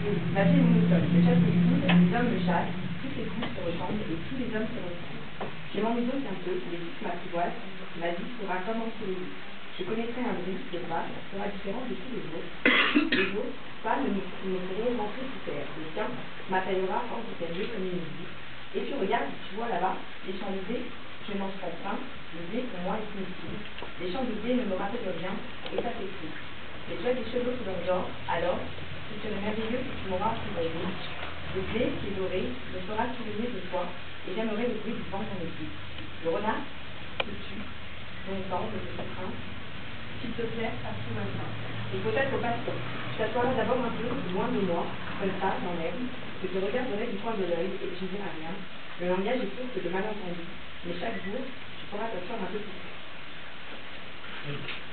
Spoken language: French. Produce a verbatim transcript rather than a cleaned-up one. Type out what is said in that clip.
Ma vie est monotone. Le chat s'écoute, les hommes me chassent, toutes les couches se ressemblent et tous les hommes se ressemblent. Je m'ennuie donc un peu, les couches m'apprivoisent, ma vie sera comme ensoleillée. Je connaîtrai un bruit de pas, sera différent de tous les autres. Les autres, pas ne me, me feront rentrer sous terre. Le tien m'appellera hors du terrier comme une musique. Et tu regardes, tu vois là-bas, les champs de blé, je mange pas de pain, le blé pour moi est inutile. Les champs de blé ne me rappellent rien, et ça c'est tout. Et tu as des cheveux couleur d'or, alors, ce serait merveilleux que tu m'auras apprivoisé. Le blé qui est doré me fera souvenir de toi, et j'aimerais le bruit du vent dans les pieds. Le renard se tue, longtemps, de ce train. S'il te plaît, passe-moi maintenant. Et peut-être au passé. Tu t'assoiras d'abord un peu loin de moi, comme ça, dans l'herbe. Je te regarderai du coin de l'œil et tu ne diras rien. Le langage est source de malentendus, mais chaque jour, tu pourras t'asseoir un peu plus près.